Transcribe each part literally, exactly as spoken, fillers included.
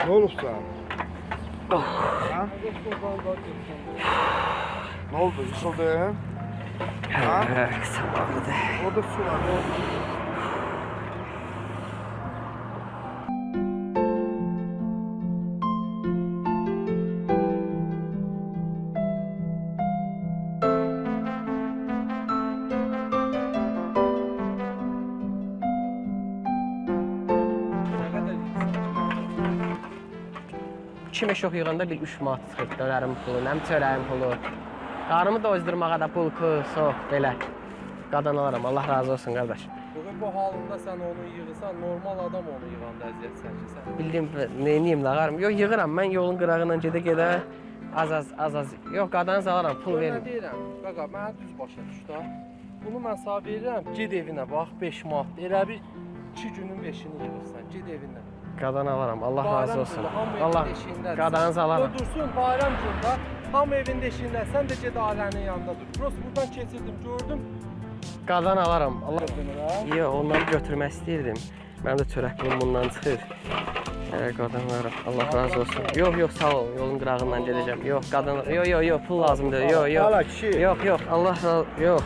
Ne olub sən? Ha? Ne oldu? Yıkıldın? Ha? Sabahlıdır. Orada su var. Ne oldu? İki meşok yığanda bir üç manat çıxır. Dönərim pulu, nəm çörəyim pulu. Qarımı dozdurmağa da pulku, soğuk, belə. Qadan alaram, Allah razı olsun qardaş. Bugün bu halında sən onu yığırsan, normal adam onu yığanda əziyyət çəkirsən. Bildiyim, neyniyim də qarım. Yox, yığıram, mən yolun qırağından gedə-gedə az-az, az-az. Yox, qadanız alaram, pul verin. Nə deyirəm? Qaqa, mənə düz başa düş da. Bunu mən sağ verirəm, ged evinə bax, beş manat. Elə bir iki günün beşini yığırsan, ged evinə. Qadan alaram, Allah razı olsun. Allah, Allah, qadanız alaram. O dursun, bayram günündə, hamı evin deşiyində, sən də ged ailənin yanında dur. Prost buradan keçirdim, gördüm. Qadan alaram, Allah. Yox, ondan götürmək istəyirdim. Mənim də çörək pulum bundan çıxır. Əgər qadan alaram, Allah razı olsun. Yox, yox, sağ ol, yolun qırağından gedəcəm. Yox, qadan, yox, yox, yox, pul lazımdır. Yox, yox, yox, yox, Allah razı, yox.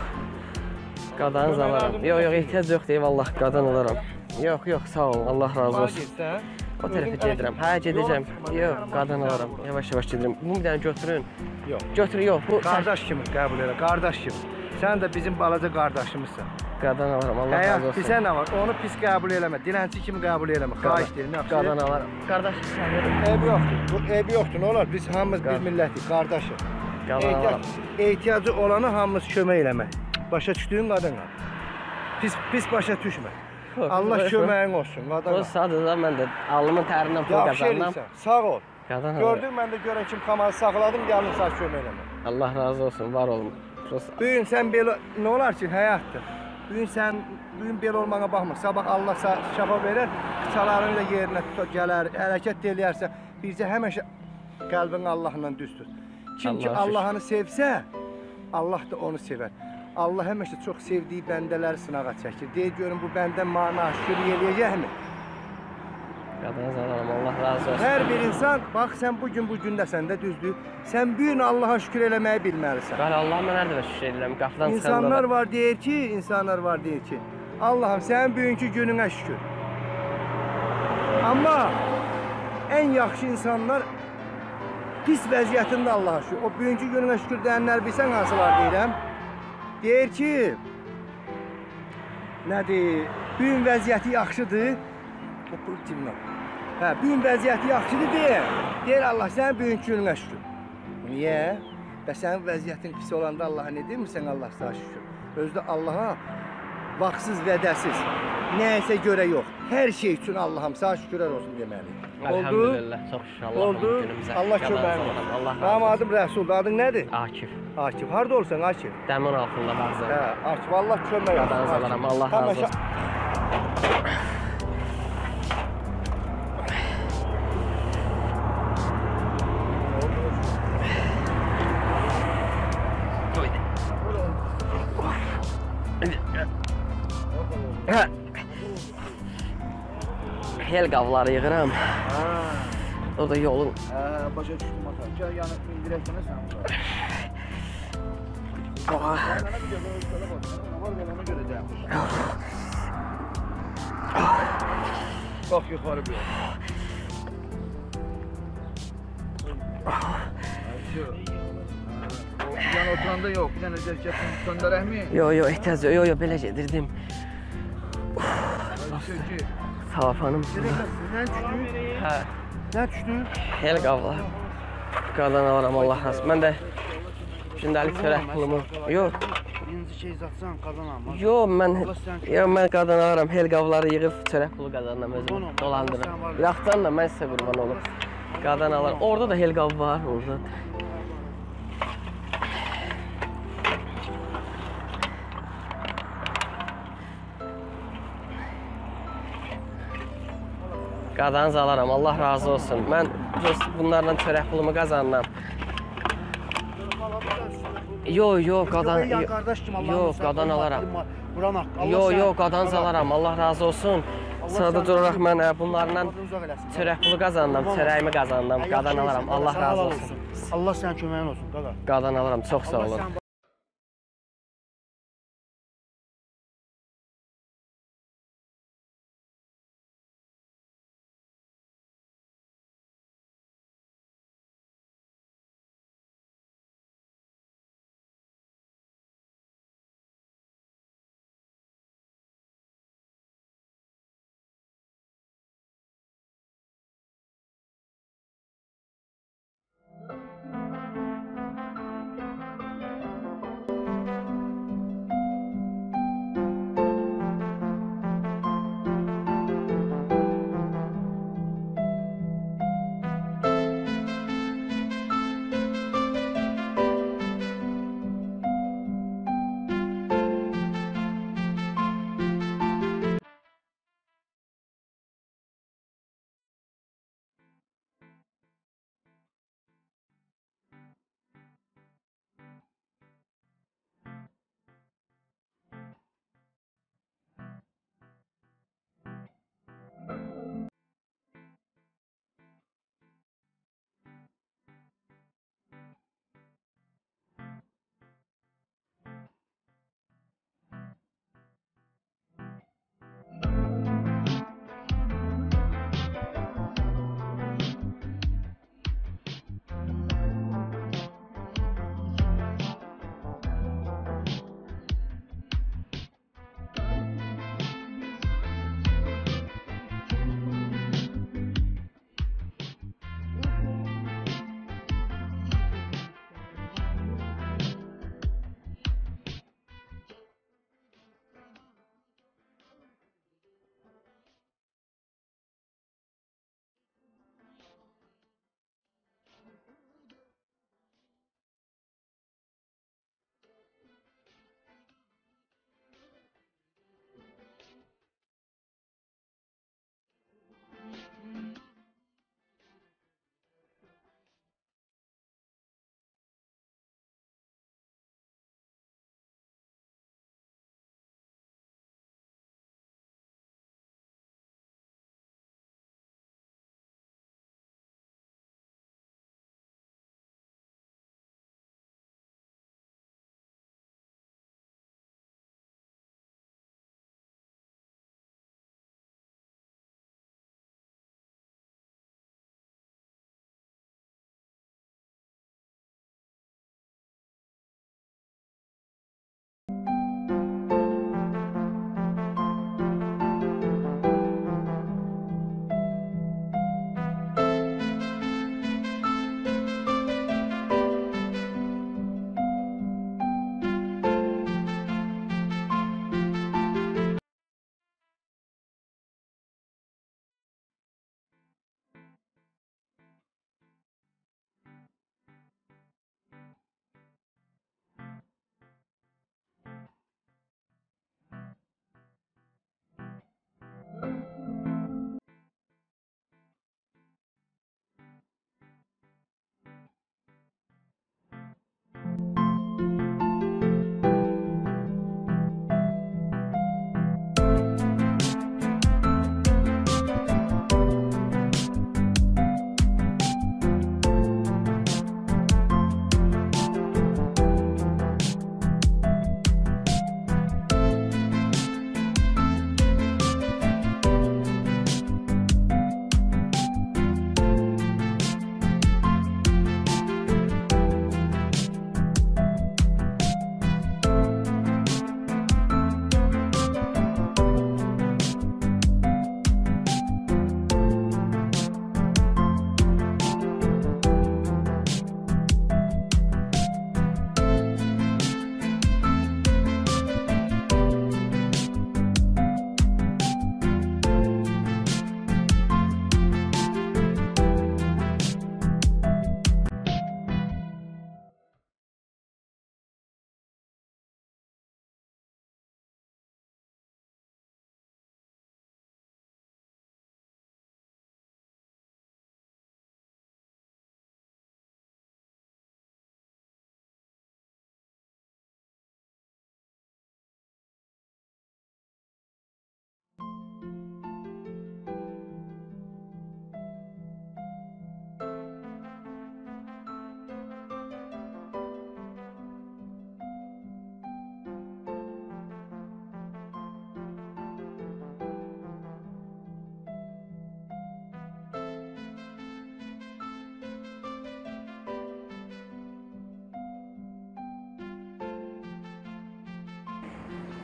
Qadanız alaram. Yox, yox, ehtiyac yoxdur, eyvallah, qadan alaram. Yox, yox, sağ ol, Allah razı olsun. O tərəfə gedirəm, hə, gedəcəm. Yox, qadan alaram, yavaş-yavaş gedirəm. Bunu bir dənə götürün. Yox. Götür, yox. Bu Qardaş kimi qəbul elə, qardaş kimi. Sən də bizim balaca qardaşımızsan. Qadan alaram, Allah razı Həyat olsun. bizə nə var? Onu pis qəbul eləmə, dilənçi kimi qəbul eləmə. Xahiş deyirəm, yaxşı. Qadan alaram. Qardaş, sən verin. Eybi yoxdur. Bu eybi yoxdur. Nə olar? Biz hamımız bir millətik, qardaşıq. Qadan alaram. Ehtiyacı olanı hamımız kömək eləmək. Başa düşdüyün qadınla. Pis pis başa düşmə. Allah köməyin olsun, qadınla. O sadəcə mən də alnımın tərindən pul Yaxşı qazandım. eləyirsən. Sağ ol. Qadan alaram. Gördün mən də görən kim kamarı saxladım, gəlin sağ kömək eləmə. Allah razı olsun, var olun. Bu gün sən belə nə olar ki, həyatdır. Bu gün sən bu gün belə olmağa baxma. Sabah Allah sənə şəfa verər, qıçalarını da yerinə tutar, gələr, hərəkət eləyərsə, bircə həmişə qəlbin Allahla düz tut. Kim ki Allah'ını sevsə, Allah da onu sevər. Allah həmişə çox sevdiyi bəndələri sınağa çəkir. Deyir görün bu bəndə mana şükür eləyəcəkmi? Qadınız alaram, Allah razı olsun. Hər bir insan, bax sən bugün bu gündəsən də düzdür. Sən bu gün Allaha şükür eləməyi bilməlisən. Bəli, Allah mənə də şükür edirəm. Qapıdan çıxanda. İnsanlar var deyir ki, insanlar var deyir ki, Allah'ım sənin bugünkü gününə şükür. Amma ən yaxşı insanlar pis vəziyyətində Allaha şükür. O bugünkü gününə şükür deyənlər bilsən hansılar deyirəm? Deyir ki, nədir? Bugün vəziyyəti yaxşıdır. O pul cibinə. Hə, bugün vəziyyəti yaxşıdır deyir. Deyir Allah sənin bugünkü gününə şükür. Niyə? Və sənin vəziyyətin pis olanda Allaha nə demirsən Allah sənə şükür. Özdə Allaha vaxtsız vədəsiz, nəyəsə görə yox. Hər şey üçün Allah'ım sənə şükürlər olsun deməli. Elhamdülillah, çox şükür Allah'ım Oldu. günümüzə. Allah köməyin olsun. Allah razı Mənim olsun. adım Rəsul, adın nədir? Akif. Akif. Harda olsan Akif? Dəmir altında baxzam. Hə, Akif Allah kömək olsun. Qadanız alaram, Allah razı olsun. Hel qavları yığıram. O da yolun. Hə, başa düşdüm ata. Gəl yəni indirəsənə sən burada. Oha. Sənə bir görə özələ bax. Var verənə görəcəyəm. Bax yuxarı bir. Yəni oturanda yox, bir dənə zərkətini göndərəkmi? Yo yo ehtiyac yo yo belə gedirdim. Salafanım. Nə düşdü? Hə. Nə düşdü? Hel qavlar. Qadan alaram Allah razı. Mən də gündəlik çörək pulumu. Yox. Birinci şey zatsan qazanam. Yox, mən yox mən qadan alaram. Hel qavları yığıb çörək pulu qazanıram özüm. Dolandırım. Yaxdan da mən sizə qurban olum. Qadan alaram. Orada da hel qav var, orada. Qadanız alaram, Allah razı olsun. Mən bunlarla çörək pulumu qazanıram. Yox, yox, qadan... Yox, qadan alaram. Yox, yox, qadanız alaram, Allah razı olsun. Sadəcə olaraq mən ə, bunlarla uzaq eləsin. çörək pulu qazandım, çörəyimi qazandım, Ay, qadan yaxşı alaram. insan, Allah sağ razı ol olsun. Allah sənin köməyin olsun, qaqa. Qadan alaram, çox sağ Allah olun. sənin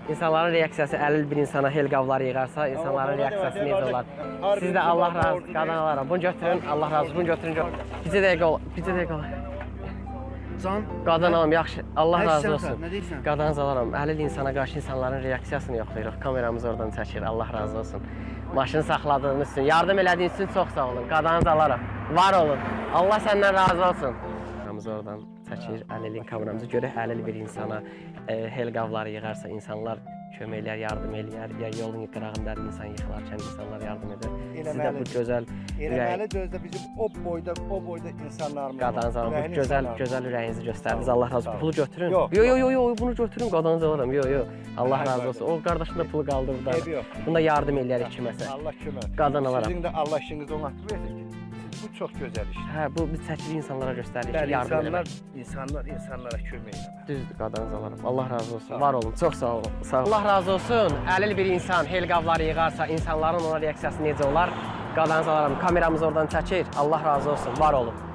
İnsanların reaksiyası əlil bir insana helqavlar yığarsa, insanların reaksiyası necə olar? Siz də Allah razı olsun, qadan alaram. Bunu götürün, Allah razı olsun, bunu götürün. Bircə dəqiqə ol, bircə dəqiqə ol. Can. Qadan alam, yaxşı, Allah Nə razı deyirsən olsun. sən, nə deyirsən? Qadan alaram, əlil insana qarşı insanların reaksiyasını yoxlayırıq. Kameramız oradan çəkir, Allah razı olsun. Maşını saxladığınız üçün, yardım elədiyiniz üçün çox sağ olun. Qadanızı alaram, var olun. Allah səndən razı olsun. Kameramız oradan çəkir, əlilin kameramızı görək, əlil bir insana e, helqavları yığarsa, insanlar köməklər yardım eləyər, ya yolun qırağında insan yıxılarkən insanlar yardım edər. Siz də bu gözəl Eləməli dözdə bizim o boyda, o boyda insanlarımız var. qadanızı alam, bu gözəl, gözəl ürəyinizi göstərdiniz. Allah razı olsun. Pulu götürün. Yox. Yo yo yo yo, bunu götürün, qadanızı alaram. Yo yo. Allah razı olsun. O qardaşım da pulu qaldı burada. Eybi yox. Bunda yardım eləyərik kiməsə. Allah kömək. Qadan alaram. Sizin də Allah işinizi ona versin ki, siz bu çox gözəl işdir. Hə, bu biz çəkili insanlara göstəririk ki, Bəli, yardım insanlar, eləmək. insanlar insanlara kömək eləmək. Düzdür, qadanızı alaram. Allah razı olsun. Var olun. Çox sağ olun. Sağ olun. Allah razı olsun. Əlil bir insan helqavları yığarsa, insanların ona reaksiyası necə olar? Qadanızı alaram. Kameramız oradan çəkir. Allah razı olsun. Var olun.